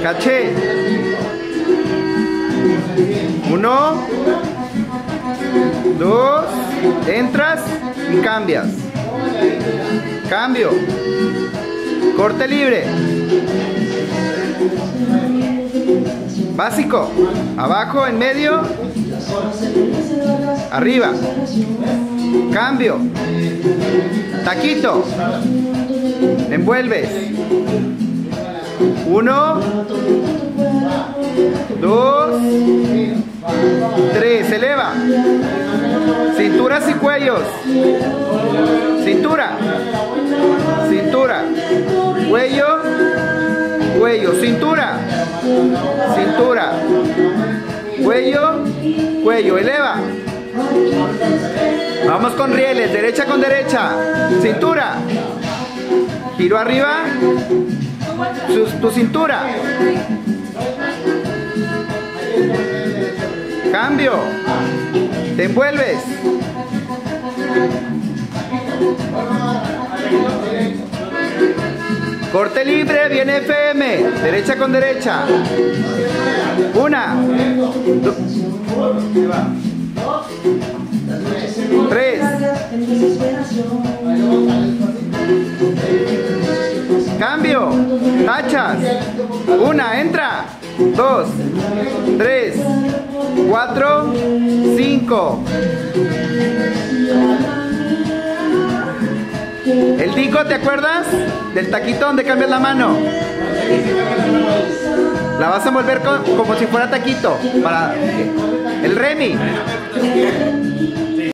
Caché. 1, 2, entras y cambias. Cambio. Corte libre. Básico. Abajo, en medio. Arriba. Cambio. Taquito. Envuelves. 1, 2, 3. Eleva. Cinturas y cuellos. Cintura. Cintura. Cuello. Cuello. Cintura. Cintura. Cuello. Cuello. Eleva. Vamos con rieles. Derecha con derecha. Cintura. Giro arriba. Tu cintura. Cambio. Te envuelves. Corte libre, viene FM. Derecha con derecha. 1, 2, 3. Cambio. Tachas. 1, entra. 2, 3, 4, 5. El dico, ¿te acuerdas? Del taquito donde cambias la mano. La vas a envolver como si fuera taquito. Para el remi.